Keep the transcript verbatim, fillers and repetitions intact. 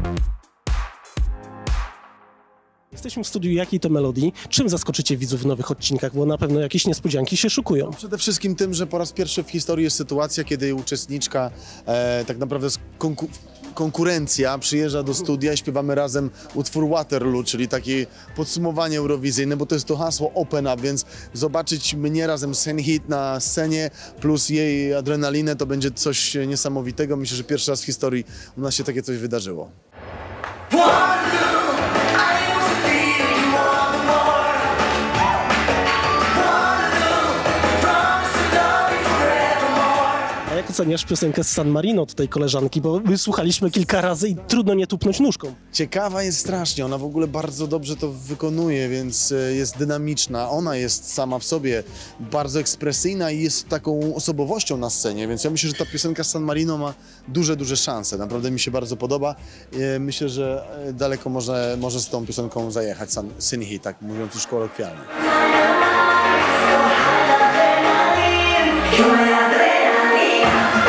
Jesteśmy w studiu Jakiej to Melodii. Czym zaskoczycie widzów w nowych odcinkach? Bo na pewno jakieś niespodzianki się szykują. Przede wszystkim tym, że po raz pierwszy w historii jest sytuacja, kiedy uczestniczka, e, tak naprawdę konku konkurencja przyjeżdża do studia i śpiewamy razem utwór Waterloo, czyli takie podsumowanie eurowizyjne, bo to jest to hasło Open Up, więc zobaczyć mnie razem z Senhit na scenie plus jej adrenalinę to będzie coś niesamowitego. Myślę, że pierwszy raz w historii u nas się takie coś wydarzyło. A jak oceniasz piosenkę z San Marino tutaj koleżanki, bo my słuchaliśmy kilka razy i trudno nie tupnąć nóżką. Ciekawa jest strasznie, ona w ogóle bardzo dobrze to wykonuje, więc jest dynamiczna. Ona jest sama w sobie bardzo ekspresyjna i jest taką osobowością na scenie, więc ja myślę, że ta piosenka z San Marino ma duże, duże szanse. Naprawdę mi się bardzo podoba. Myślę, że daleko może, może z tą piosenką zajechać Senhit, tak mówiąc już kolokwialnie. Adrenalina.